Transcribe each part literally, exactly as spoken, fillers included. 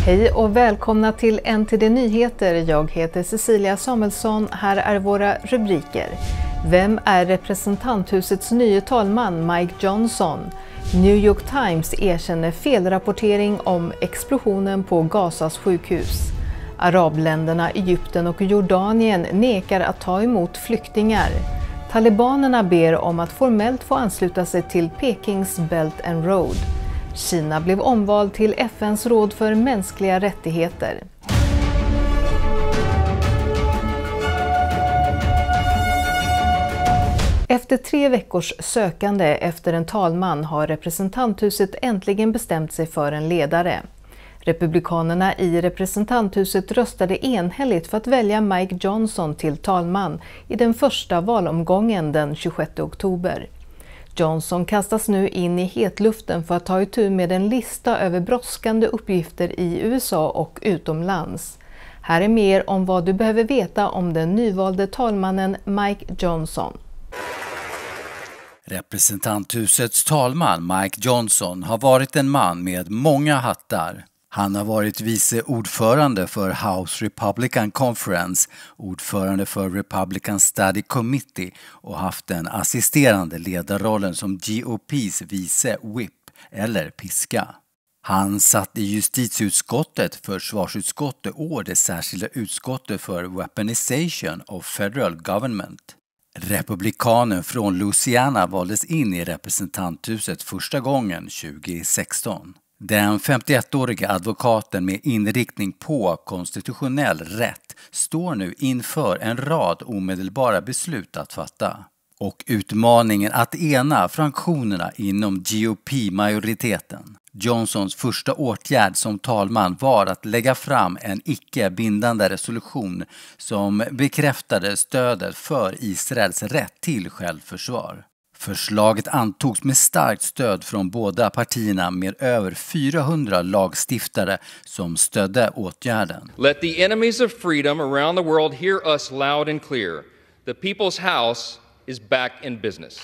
Hej och välkomna till N T D Nyheter. Jag heter Cecilia Samuelsson. Här är våra rubriker. Vem är representanthusets nye talman Mike Johnson? New York Times erkänner felrapportering om explosionen på Gazas sjukhus. Arabländerna Egypten och Jordanien nekar att ta emot flyktingar. Talibanerna ber om att formellt få ansluta sig till Pekings Belt and Road. Kina blev omvald till F N:s råd för mänskliga rättigheter. Efter tre veckors sökande efter en talman har representanthuset äntligen bestämt sig för en ledare. Republikanerna i representanthuset röstade enhälligt för att välja Mike Johnson till talman i den första valomgången den tjugosjätte oktober. Johnson kastas nu in i hetluften för att ta itu med en lista över brådskande uppgifter i U S A och utomlands. Här är mer om vad du behöver veta om den nyvalde talmannen Mike Johnson. Representanthusets talman Mike Johnson har varit en man med många hattar. Han har varit vice ordförande för House Republican Conference, ordförande för Republican Study Committee och haft den assisterande ledarrollen som G O P:s vice whip eller piska. Han satt i justitieutskottet, försvarsutskottet och det särskilda utskottet för Weaponization of Federal Government. Republikanen från Louisiana valdes in i representanthuset första gången tjugohundrasexton. Den femtioettårige advokaten med inriktning på konstitutionell rätt står nu inför en rad omedelbara beslut att fatta. Och utmaningen att ena fraktionerna inom G O P-majoriteten. Johnsons första åtgärd som talman var att lägga fram en icke-bindande resolution som bekräftade stödet för Israels rätt till självförsvar. Förslaget antogs med starkt stöd från båda partierna med över fyrahundra lagstiftare som stödde åtgärden. Let the enemies of freedom around the world hear us loud and clear. The People's House is back in business.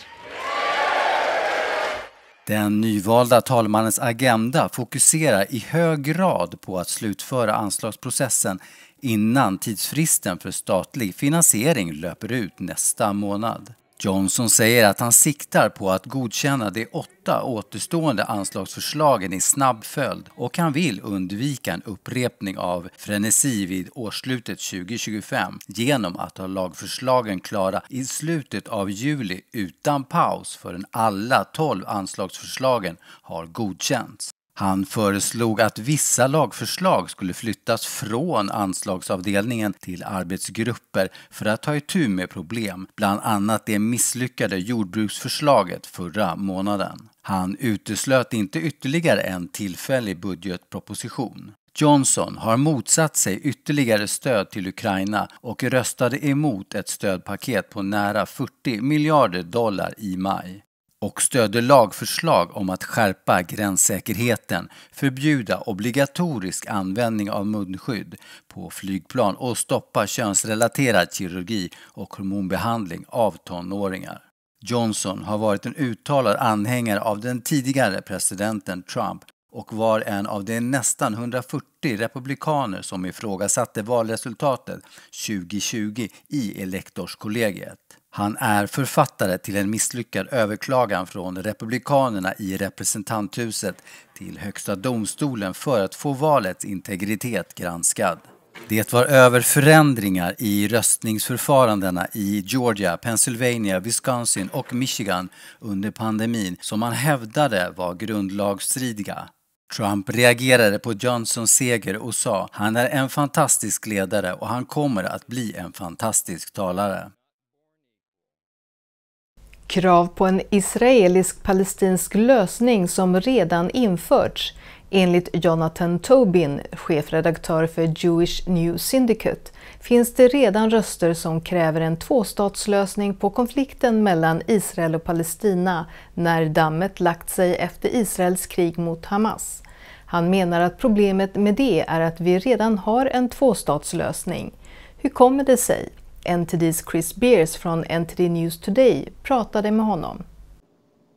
Den nyvalda talmannens agenda fokuserar i hög grad på att slutföra anslagsprocessen innan tidsfristen för statlig finansiering löper ut nästa månad. Johnson säger att han siktar på att godkänna de åtta återstående anslagsförslagen i snabb följd och han vill undvika en upprepning av frenesi vid årsslutet tjugohundratjugofem genom att ha lagförslagen klara i slutet av juli utan paus förrän alla tolv anslagsförslagen har godkänts. Han föreslog att vissa lagförslag skulle flyttas från anslagsavdelningen till arbetsgrupper för att ta itu med problem, bland annat det misslyckade jordbruksförslaget förra månaden. Han uteslöt inte ytterligare en tillfällig budgetproposition. Johnson har motsatt sig ytterligare stöd till Ukraina och röstade emot ett stödpaket på nära fyrtio miljarder dollar i maj. Och stödde lagförslag om att skärpa gränssäkerheten, förbjuda obligatorisk användning av munskydd på flygplan och stoppa könsrelaterad kirurgi och hormonbehandling av tonåringar. Johnson har varit en uttalad anhängare av den tidigare presidenten Trump och var en av de nästan hundrafyrtio republikaner som ifrågasatte valresultatet tjugohundratjugo i elektorskollegiet. Han är författare till en misslyckad överklagan från republikanerna i representanthuset till högsta domstolen för att få valets integritet granskad. Det var över förändringar i röstningsförfarandena i Georgia, Pennsylvania, Wisconsin och Michigan under pandemin som man hävdade var grundlagsstridiga. Trump reagerade på Johnsons seger och sa: "Han är en fantastisk ledare och han kommer att bli en fantastisk talare." Krav på en israelisk-palestinsk lösning som redan införts. Enligt Jonathan Tobin, chefredaktör för Jewish News Syndicate, finns det redan röster som kräver en tvåstatslösning på konflikten mellan Israel och Palestina när dammet lagt sig efter Israels krig mot Hamas. Han menar att problemet med det är att vi redan har en tvåstatslösning. Hur kommer det sig? N T D:s Chris Beers från N T D News Today pratade med honom.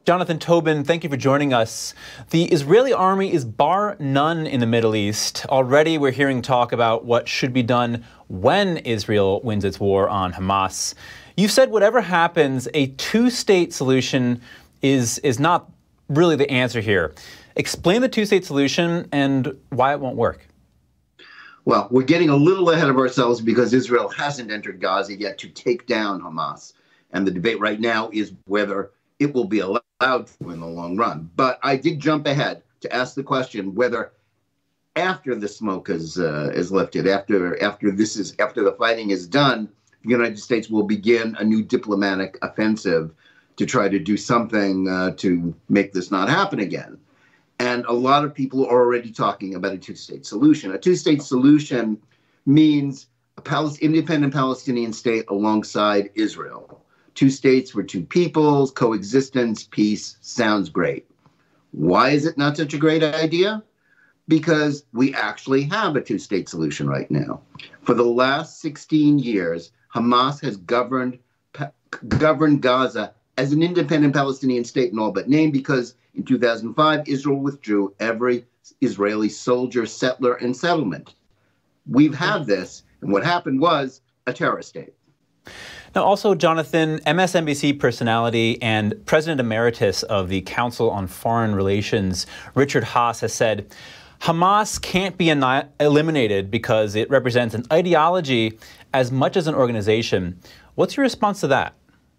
Jonathan Tobin, thank you for joining us. The Israeli army is bar none in the Middle East. Already we're hearing talk about what should be done when Israel wins its war on Hamas. You've said whatever happens, a two-state solution is, is not really the answer here. Explain the two-state solution and why it won't work. Well, we're getting a little ahead of ourselves because Israel hasn't entered Gaza yet to take down Hamas. And the debate right now is whether it will be allowed to in the long run. But I did jump ahead to ask the question whether after the smoke is uh, is lifted, after after this is after the fighting is done, the United States will begin a new diplomatic offensive to try to do something uh, to make this not happen again. And a lot of people are already talking about a two-state solution. A two-state solution means a Palest- independent Palestinian state alongside Israel. Two states for two peoples, coexistence, peace, sounds great. Why is it not such a great idea? Because we actually have a two-state solution right now. For the last sixteen years, Hamas has governed, pa- governed Gaza as an independent Palestinian state in all but name, because in two thousand five, Israel withdrew every Israeli soldier, settler, and settlement. We've had this, and what happened was a terror state. Now, also, Jonathan, M S N B C personality and President Emeritus of the Council on Foreign Relations, Richard Haass, has said, Hamas can't be eliminated because it represents an ideology as much as an organization. What's your response to that?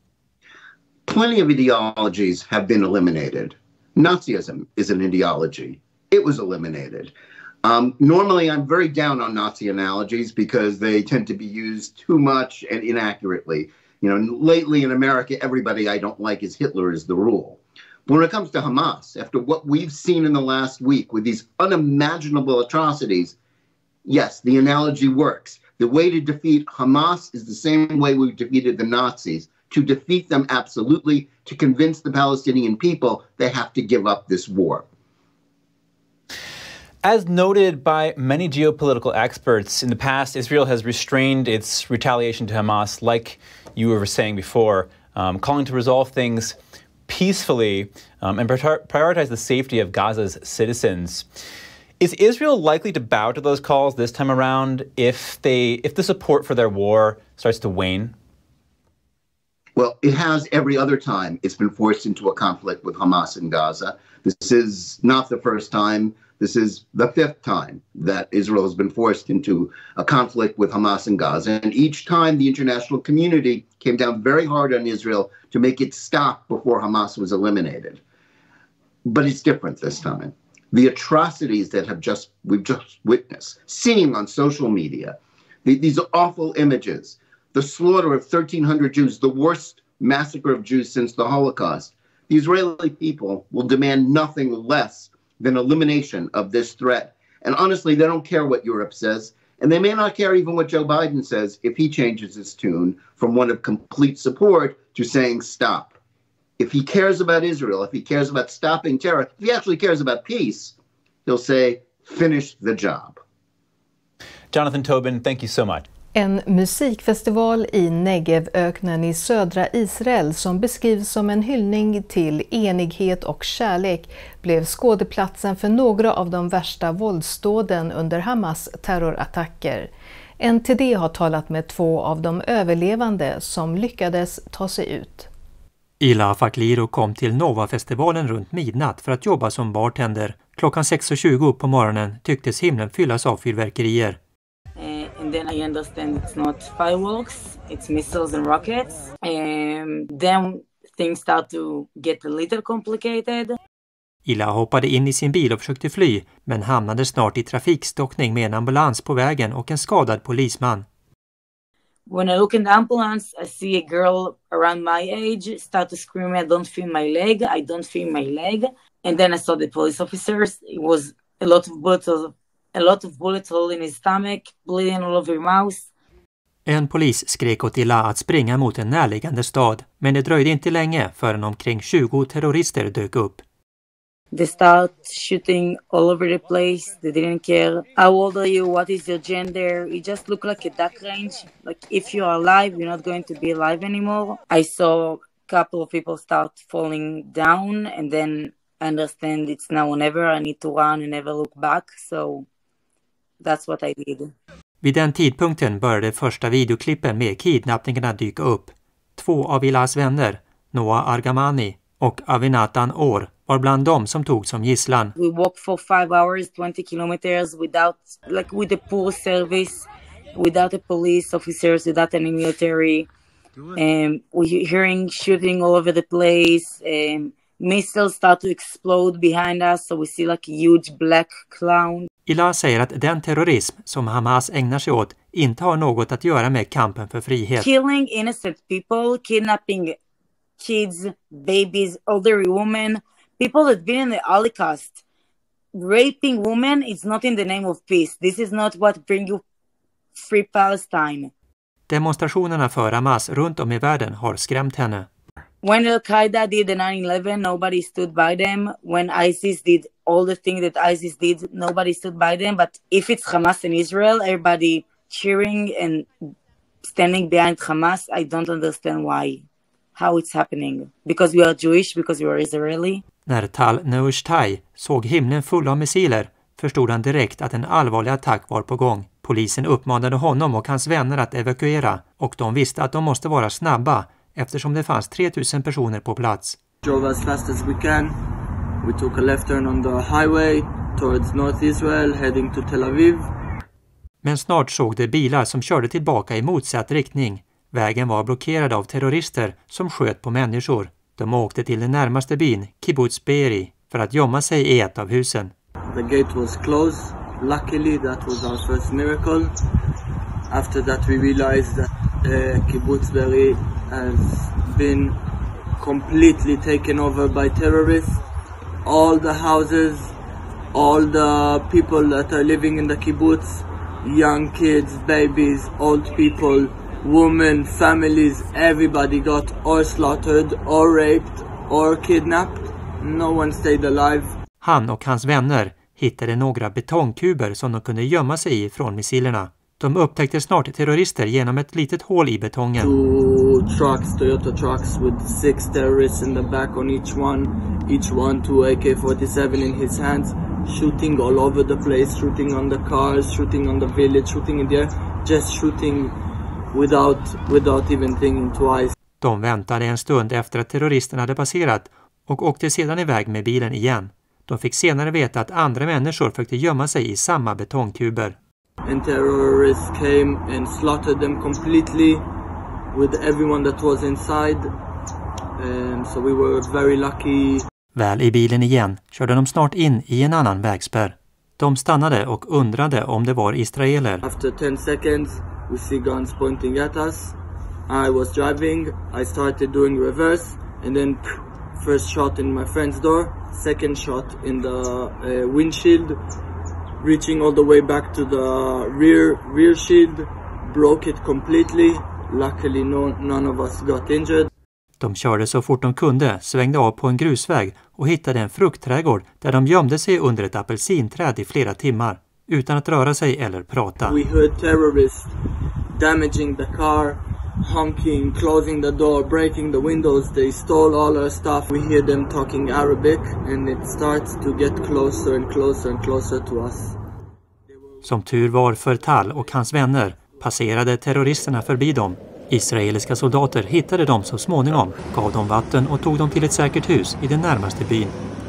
Plenty of ideologies have been eliminated. Nazism is an ideology. It was eliminated. Um, normally, I'm very down on Nazi analogies because they tend to be used too much and inaccurately. You know, lately in America, everybody I don't like is Hitler is the rule. But when it comes to Hamas, after what we've seen in the last week with these unimaginable atrocities, yes, the analogy works. The way to defeat Hamas is the same way we defeated the Nazis. To defeat them absolutely, to convince the Palestinian people they have to give up this war. As noted by many geopolitical experts, in the past, Israel has restrained its retaliation to Hamas, like you were saying before, um, calling to resolve things peacefully um, and prioritize the safety of Gaza's citizens. Is Israel likely to bow to those calls this time around if they, if the support for their war starts to wane? Well, it has every other time it's been forced into a conflict with Hamas in Gaza. This is not the first time. This is the fifth time that Israel has been forced into a conflict with Hamas in Gaza. And each time the international community came down very hard on Israel to make it stop before Hamas was eliminated. But it's different this time. The atrocities that have just we've just witnessed, seeing on social media, the, these awful images, the slaughter of thirteen hundred Jews, the worst massacre of Jews since the Holocaust. The Israeli people will demand nothing less than elimination of this threat. And honestly, they don't care what Europe says. And they may not care even what Joe Biden says if he changes his tune from one of complete support to saying stop. If he cares about Israel, if he cares about stopping terror, if he actually cares about peace, he'll say, finish the job. Jonathan Tobin, thank you so much. En musikfestival i Negevöknen i södra Israel som beskrivs som en hyllning till enighet och kärlek blev skådeplatsen för några av de värsta våldsdåden under Hamas terrorattacker. N T D har talat med två av de överlevande som lyckades ta sig ut. Ila Fakliro kom till Nova-festivalen runt midnatt för att jobba som bartender. Klockan sex och tjugo på morgonen tycktes himlen fyllas av fyrverkerier. And then I understand it's not fireworks, it's missiles and rockets. And then things start to get a little complicated. Ila hoppade in i sin bil och försökte fly, men hamnade snart i trafikstockning med en ambulans på vägen och en skadad polisman. When I look in the ambulance, I see a girl around my age start to scream, I don't feel my leg, I don't feel my leg. And then I saw the police officers. It was a lot of bullets A lot of bullets all in his stomach, bleeding all over his mouth. En polis skrek åt Ila att springa mot en närliggande stad, men det dröjde inte länge förrän omkring tjugo terrorister dök upp. They start shooting all over the place. They didn't care. How old are you? What is your gender? It just looked like a duck range. Like if you are alive, you're not going to be alive anymore. I saw couple of people start falling down, and then I understand it's now or never. I need to run and never look back. So that's what I did. Vid den tidpunkten började första videoklippen med kidnappningarna dyka upp. Två av Ilahs vänner, Noah Argamani och Avinatan Or, var bland dem som tog som gisslan. We walked for five hours, twenty kilometers without, like with a poor service, without a police officers, without any military. Um, we're hearing shooting all over the place. Um, missiles start to explode behind us, so we see like a huge black cloud. Ilah säger att den terrorism som Hamas ägnar sig åt inte har något att göra med kampen för frihet. Killing innocent people, kidnapping kids, babies, elderly women, people that been in the Holocaust, raping women is not in the name of peace. This is not what bring you free Palestine. Demonstrationerna för Hamas runt om i världen har skrämt henne. When Al-Qaeda did the nine eleven, nobody stood by them. When ISIS did all the things that ISIS did, nobody stood by them. But if it's Hamas and Israel, everybody cheering and standing behind Hamas, I don't understand why, how it's happening. Because we are Jewish, because we are Israeli. När Tal Neushtai såg himlen full av missiler förstod han direkt att en allvarlig attack var på gång. Polisen uppmanade honom och hans vänner att evakuera, och de visste att de måste vara snabba eftersom det fanns tre tusen personer på plats. Drove as fast as we can. We took a left turn on the highway towards North Israel, heading to Tel Aviv. Men snart såg de bilar som körde tillbaka i motsatt riktning. Vägen var blockerad av terrorister som sköt på människor. De åkte till den närmaste byn, Kibbutz Be'eri, för att gömma sig i ett av husen. The gate was closed. Luckily, that was our first miracle. After that, we realized that uh, Kibbutz Be'eri has been completely taken over by terrorists. All the houses, all the people that are living in the kibbutz, young kids, babies, old people, women, families, everybody got or slaughtered or raped or kidnapped. No one stayed alive. Han och hans vänner hittade några betongkuber som de kunde gömma sig i från missilerna. De upptäckte snart terrorister genom ett litet hål i betongen. Two trucks, Toyota trucks with six terrorists in the back on each one. Each one two A K forty-seven in his hands, shooting all over the place, shooting on the cars, shooting on the village, shooting in the air, just shooting without, without even thinking twice. De väntade en stund efter att terroristerna hade passerat och åkte sedan iväg med bilen igen. De fick senare veta att andra människor försökte gömma sig i samma betongkuber. And terrorists came and slaughtered them completely with everyone that was inside. And so we were very lucky. Väl i bilen igen körde de snart in i en annan vägspärr. De stannade och undrade om det var israeler. After ten seconds we see guns pointing at us. I was driving. I started doing reverse and then first shot in my friend's door, second shot in the uh, windshield, reaching all the way back to the rear rear shield, broke it completely. Luckily no, none of us got injured. De körde så fort de kunde, svängde av på en grusväg och hittade en fruktträdgård där de gömde sig under ett apelsinträd i flera timmar, utan att röra sig eller prata. We heard terrorists damaging the car, honking, closing the door, breaking the windows. They stole all our stuff. We hear them talking Arabic and it starts to get closer and closer and closer to us. Som tur var för Tal och hans vänner passerade terroristerna förbi dem. Israeliska soldater hittade dem så småningom, gav dem vatten och tog dem till ett säkert hus i den närmaste byn.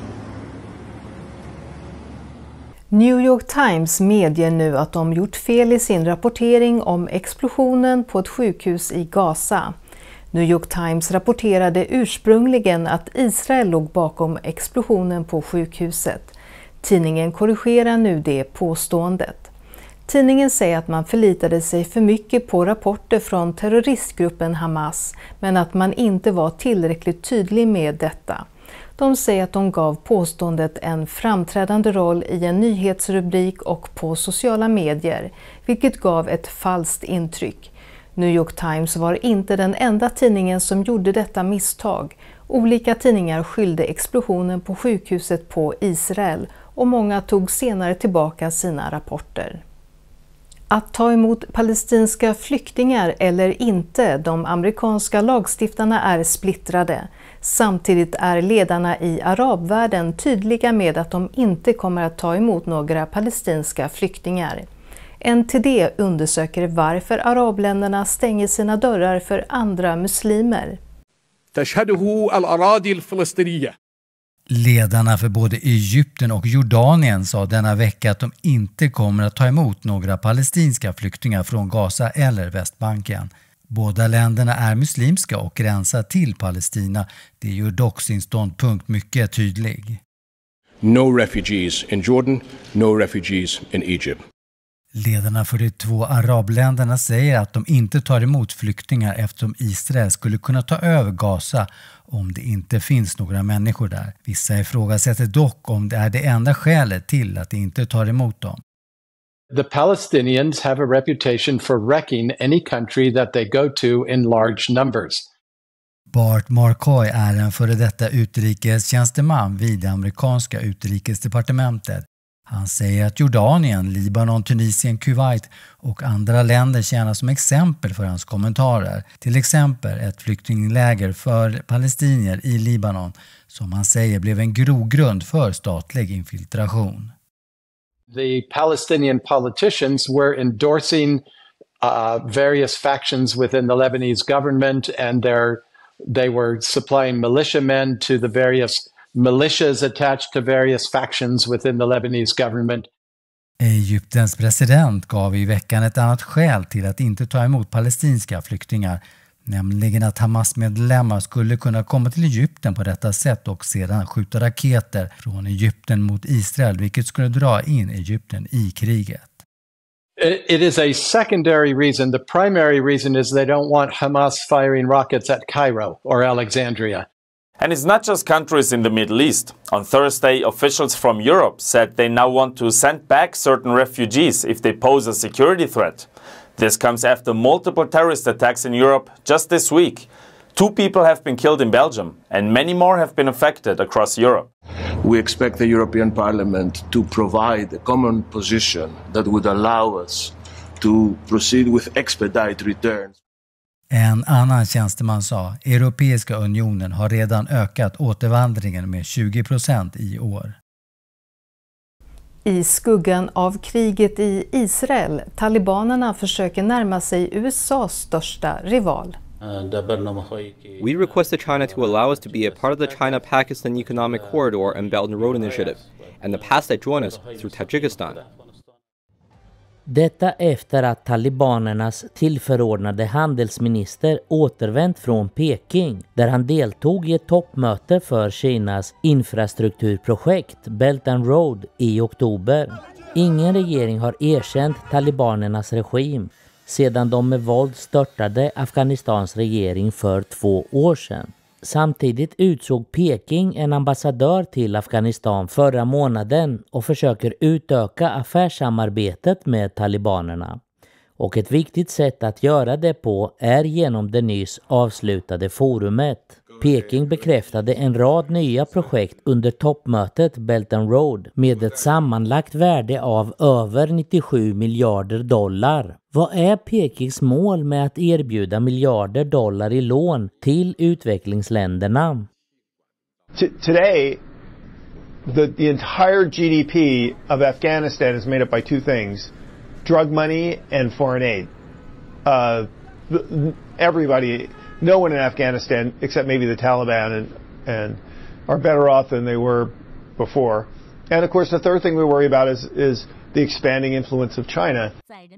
New York Times medger nu att de gjort fel i sin rapportering om explosionen på ett sjukhus i Gaza. New York Times rapporterade ursprungligen att Israel låg bakom explosionen på sjukhuset. Tidningen korrigerar nu det påståendet. Tidningen säger att man förlitade sig för mycket på rapporter från terroristgruppen Hamas, men att man inte var tillräckligt tydlig med detta. De säger att de gav påståendet en framträdande roll i en nyhetsrubrik och på sociala medier, vilket gav ett falskt intryck. New York Times var inte den enda tidningen som gjorde detta misstag. Olika tidningar skyllde explosionen på sjukhuset på Israel och många tog senare tillbaka sina rapporter. Att ta emot palestinska flyktingar eller inte, de amerikanska lagstiftarna är splittrade. Samtidigt är ledarna i arabvärlden tydliga med att de inte kommer att ta emot några palestinska flyktingar. N T D undersöker varför arabländerna stänger sina dörrar för andra muslimer. Ledarna för både Egypten och Jordanien sa denna vecka att de inte kommer att ta emot några palestinska flyktingar från Gaza eller Västbanken. Båda länderna är muslimska och gränsar till Palestina. Det gör dock sin ståndpunkt mycket tydlig. No refugees in Jordan, no refugees in Egypt. Ledarna för de två arabländerna säger att de inte tar emot flyktingar eftersom Israel skulle kunna ta över Gaza om det inte finns några människor där. Vissa ifrågasätter dock om det är det enda skälet till att de inte tar emot dem. The Palestinians have a reputation for wrecking any country that they go to in large numbers. Bart Marcoy är en före detta utrikestjänsteman vid det amerikanska utrikesdepartementet. Han säger att Jordanien, Libanon, Tunisien, Kuwait och andra länder tjänar som exempel för hans kommentarer. Till exempel ett flyktingläger för palestinier i Libanon som han säger blev en grogrund för statlig infiltration. The Palestinian politicians were endorsing uh, various factions within the Lebanese government, and they were supplying militiamen to the various militias attached to various factions within the Lebanese government. Egyptens president gav i veckan ett annat skäl till att inte ta emot palestinska flyktingar, nämligen att Hamas-medlemmar skulle kunna komma till Egypten på detta sätt och sedan skjuta raketer från Egypten mot Israel, vilket skulle dra in Egypten i kriget. It is a secondary reason. The primary reason is they don't want Hamas firing rockets at Cairo or Alexandria. And it's not just countries in the Middle East. On Thursday, officials from Europe said they now want to send back certain refugees if they pose a security threat. This comes after multiple terrorist attacks in Europe just this week. Two people have been killed in Belgium, and many more have been affected across Europe. We expect the European Parliament to provide a common position that would allow us to proceed with expedite returns. En annan tjänsteman sa, Europeiska unionen har redan ökat återvandringen med tjugo procent i år. I skuggan av kriget i Israel, talibanerna försöker närma sig U S A:s största rival. We requested China to allow us to be a part of the China-Pakistan Economic Corridor and Belt and Road Initiative, and the past they join us through Tajikistan. Detta efter att talibanernas tillförordnade handelsminister återvänt från Peking, där han deltog i ett toppmöte för Kinas infrastrukturprojekt Belt and Road i oktober. Ingen regering har erkänt talibanernas regim sedan de med våld störtade Afghanistans regering för två år sedan. Samtidigt utsåg Peking en ambassadör till Afghanistan förra månaden och försöker utöka affärssamarbetet med talibanerna. Och ett viktigt sätt att göra det på är genom det nyss avslutade forumet. Peking bekräftade en rad nya projekt under toppmötet Belt and Road med ett sammanlagt värde av över nittiosju miljarder dollar. Vad är Pekings mål med att erbjuda miljarder dollar i lån till utvecklingsländerna? T- today, the, the entire G D P of Afghanistan is made up by two things: drug money and foreign aid. Uh, everybody, no one in Afghanistan, except maybe the Taliban, and, and are better off than they were before. And of course, the third thing we worry about is, is the expanding influence of China.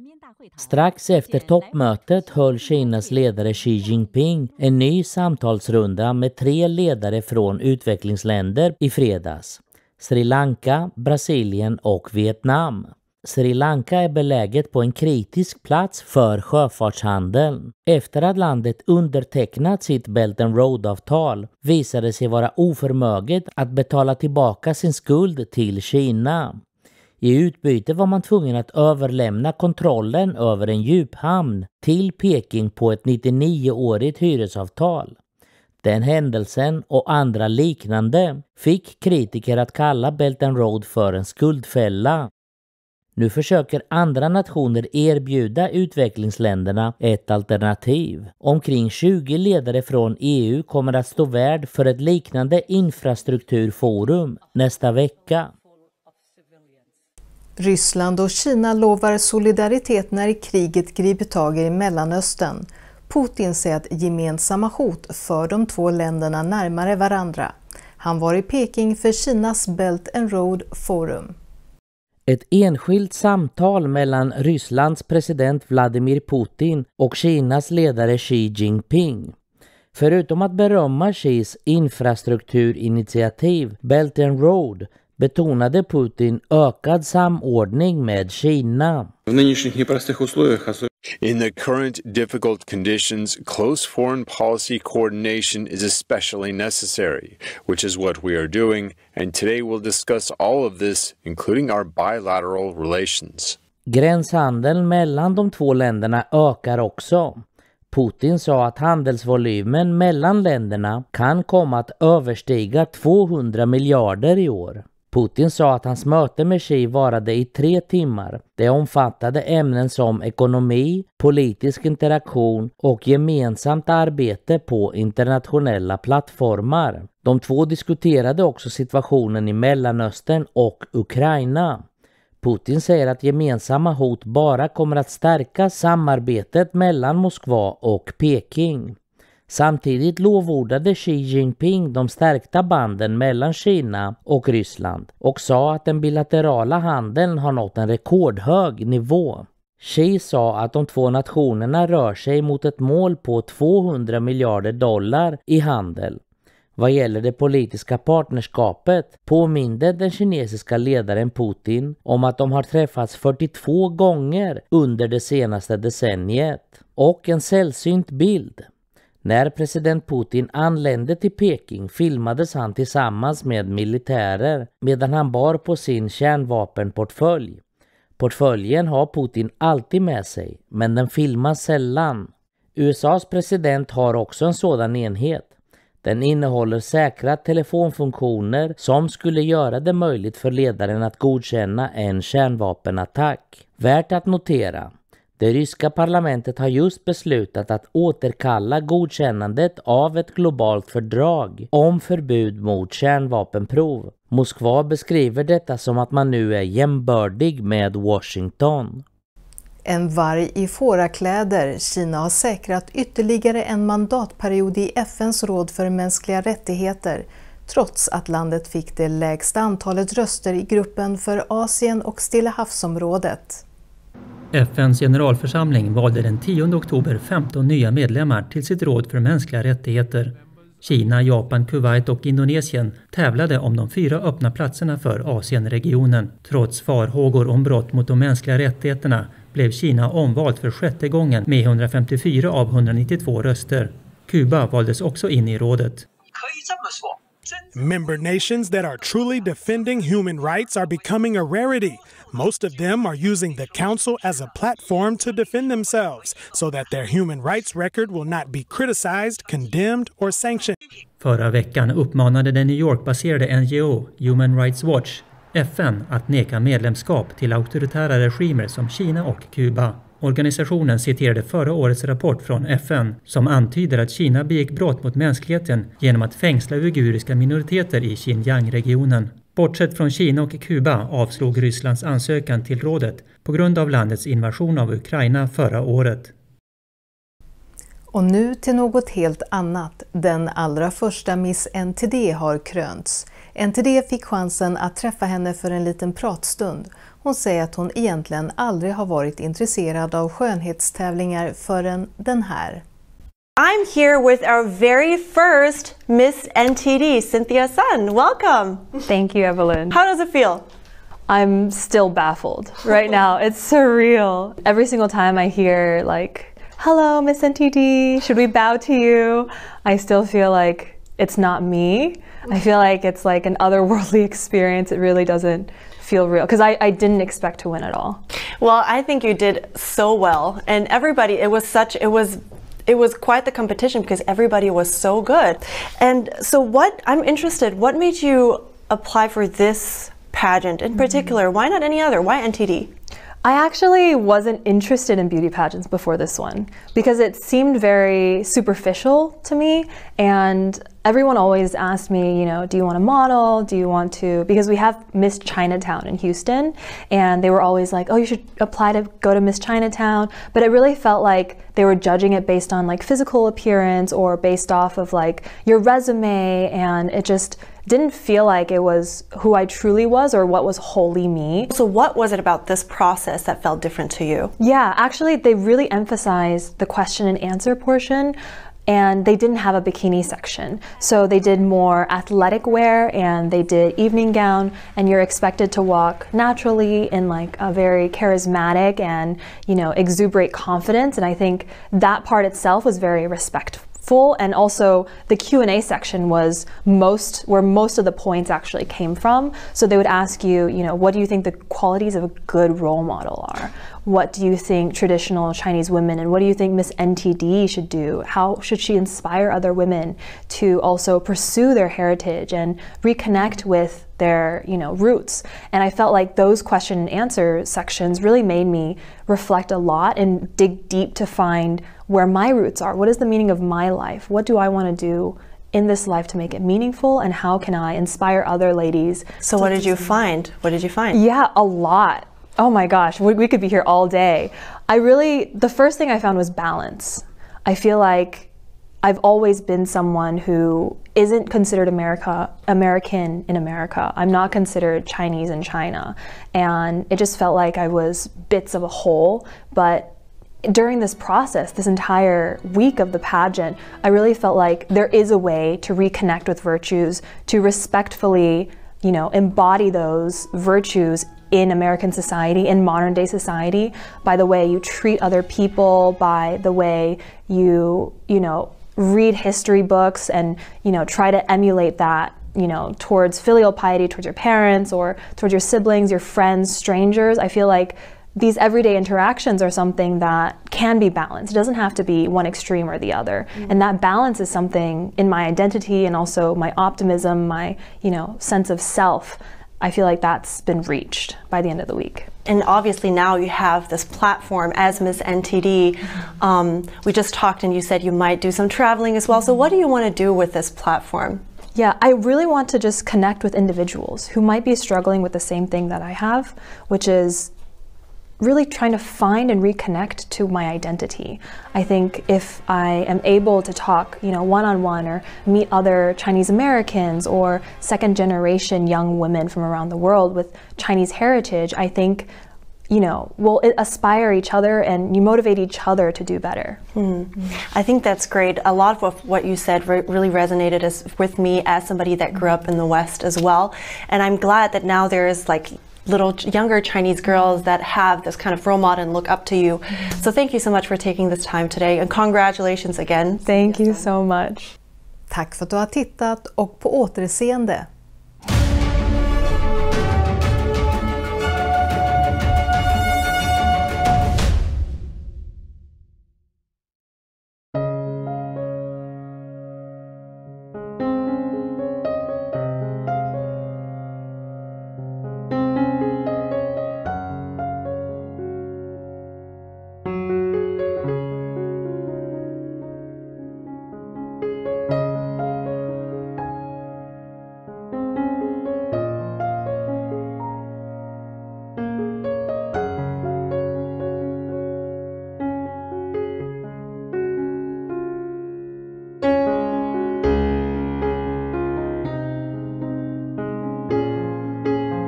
Strax efter toppmötet höll Kinas ledare Xi Jinping en ny samtalsrunda med tre ledare från utvecklingsländer i fredags: Sri Lanka, Brasilien och Vietnam. Sri Lanka är beläget på en kritisk plats för sjöfartshandeln. Efter att landet undertecknat sitt Belt and Road-avtal visade sig vara oförmöget att betala tillbaka sin skuld till Kina. I utbyte var man tvungen att överlämna kontrollen över en djuphamn till Peking på ett nittionio-årigt hyresavtal. Den händelsen och andra liknande fick kritiker att kalla Belt and Road för en skuldfälla. Nu försöker andra nationer erbjuda utvecklingsländerna ett alternativ. Omkring tjugo ledare från E U kommer att stå värd för ett liknande infrastrukturforum nästa vecka. Ryssland och Kina lovar solidaritet när kriget griper tag i Mellanöstern. Putin säger att gemensamma hot för de två länderna närmare varandra. Han var i Peking för Kinas Belt and Road Forum. Ett enskilt samtal mellan Rysslands president Vladimir Putin och Kinas ledare Xi Jinping. Förutom att berömma Xis infrastrukturinitiativ Belt and Road betonade Putin ökad samordning med Kina. In the current difficult conditions, close foreign policy coordination is especially necessary, which is what we are doing, and today we'll discuss all of this, including our bilateral relations. Gränshandeln mellan de två länderna ökar också. Putin sa att handelsvolymen mellan länderna kan komma att överstiga tvåhundra miljarder i år. Putin sa att hans möte med Xi varade i tre timmar. Det omfattade ämnen som ekonomi, politisk interaktion och gemensamt arbete på internationella plattformar. De två diskuterade också situationen i Mellanöstern och Ukraina. Putin säger att gemensamma hot bara kommer att stärka samarbetet mellan Moskva och Peking. Samtidigt lovordade Xi Jinping de stärkta banden mellan Kina och Ryssland och sa att den bilaterala handeln har nått en rekordhög nivå. Xi sa att de två nationerna rör sig mot ett mål på tvåhundra miljarder dollar i handel. Vad gäller det politiska partnerskapet påminde den kinesiska ledaren Putin om att de har träffats fyrtiotvå gånger under det senaste decenniet. Och en sällsynt bild. När president Putin anlände till Peking filmades han tillsammans med militärer medan han bar på sin kärnvapenportfölj. Portföljen har Putin alltid med sig, men den filmas sällan. U S A:s president har också en sådan enhet. Den innehåller säkra telefonfunktioner som skulle göra det möjligt för ledaren att godkänna en kärnvapenattack. Värt att notera. Det ryska parlamentet har just beslutat att återkalla godkännandet av ett globalt fördrag om förbud mot kärnvapenprov. Moskva beskriver detta som att man nu är jämbördig med Washington. En varg i fårakläder. Kina har säkrat ytterligare en mandatperiod i F N:s råd för mänskliga rättigheter, trots att landet fick det lägsta antalet röster i gruppen för Asien och Stilla havsområdet. F N:s generalförsamling valde den tionde oktober femton nya medlemmar till sitt råd för mänskliga rättigheter. Kina, Japan, Kuwait och Indonesien tävlade om de fyra öppna platserna för Asienregionen. Trots farhågor om brott mot de mänskliga rättigheterna blev Kina omvalt för sjätte gången med hundrafemtiofyra av hundranittiotvå röster. Kuba valdes också in i rådet. Member nations that are truly defending human rights are becoming a rarity. Most of them are using the Council as a platform to defend themselves so that their human rights record will not be criticized, condemned or sanctioned. Förra veckan uppmanade den New York-baserade N G O Human Rights Watch F N att neka medlemskap till auktoritära regimer som Kina och Kuba. Organisationen citerade förra årets rapport från F N som antyder att Kina begick brott mot mänskligheten genom att fängsla uiguriska minoriteter i Xinjiang-regionen. Bortsett från Kina och Kuba avslog Rysslands ansökan till rådet på grund av landets invasion av Ukraina förra året. Och nu till något helt annat. Den allra första Miss N T D har krönts. N T D fick chansen att träffa henne för en liten pratstund. Hon säger att hon egentligen aldrig har varit intresserad av skönhetstävlingar förrän den här. I'm here with our very first Miss N T D, Cynthia Sun. Welcome. Thank you, Evelyn. How does it feel? I'm still baffled right now. It's surreal. Every single time I hear like, hello, Miss N T D, should we bow to you? I still feel like it's not me. I feel like it's like an otherworldly experience. It really doesn't feel real because I, I didn't expect to win at all. Well, I think you did so well, and everybody, it was such, it was It was quite the competition because everybody was so good. And so what, I'm interested, what made you apply for this pageant in particular? Why not any other? Why N T D? I actually wasn't interested in beauty pageants before this one because it seemed very superficial to me, and everyone always asked me, you know, do you want to model? Do you want to, because we have Miss Chinatown in Houston, and they were always like, oh, you should apply to go to Miss Chinatown. But it really felt like they were judging it based on like physical appearance or based off of like your resume, and it just didn't feel like it was who I truly was or what was wholly me. So what was it about this process that felt different to you? Yeah, actually they really emphasized the question and answer portion, and they didn't have a bikini section. So they did more athletic wear, and they did evening gown, and you're expected to walk naturally in like a very charismatic and, you know, exuberate confidence. And I think that part itself was very respectful. And also the Q and A section was most where most of the points actually came from. So they would ask you, you know, what do you think the qualities of a good role model are? What do you think traditional Chinese women, and what do you think Miss N T D should do? How should she inspire other women to also pursue their heritage and reconnect with their, you know, roots? And I felt like those question and answer sections really made me reflect a lot and dig deep to find where my roots are. What is the meaning of my life? What do I want to do in this life to make it meaningful, and how can I inspire other ladies? So what did you find? What did you find? Yeah, a lot. Oh my gosh, we, we could be here all day. I really, the first thing I found was balance. I feel like I've always been someone who isn't considered America, American in America. I'm not considered Chinese in China. And it just felt like I was bits of a whole. But during this process, this entire week of the pageant, I really felt like there is a way to reconnect with virtues, to respectfully, you know, embody those virtues in American society, in modern day society, by the way you treat other people, by the way you, you know, read history books and, you know, try to emulate that, you know, towards filial piety, towards your parents or towards your siblings, your friends, strangers. I feel like these everyday interactions are something that can be balanced. It doesn't have to be one extreme or the other. Mm-hmm. And that balance is something in my identity and also my optimism, my, you know, sense of self. I feel like that's been reached by the end of the week. And obviously now you have this platform as Miss N T D. Um, we just talked and you said you might do some traveling as well. So what do you want to do with this platform? Yeah, I really want to just connect with individuals who might be struggling with the same thing that I have, which is really trying to find and reconnect to my identity. I think if I am able to talk, you know, one-on-one or meet other Chinese Americans or second generation young women from around the world with Chinese heritage, I think, you know, we'll aspire each other and you motivate each other to do better. Mm-hmm. I think that's great. A lot of what you said re really resonated as, with me as somebody that grew up in the West as well. And I'm glad that now there is like little younger Chinese girls that have this kind of role model and look up to you. Mm-hmm. So thank you so much for taking this time today, and congratulations again. Thank you so much. Tack för att du har tittat och på återseende.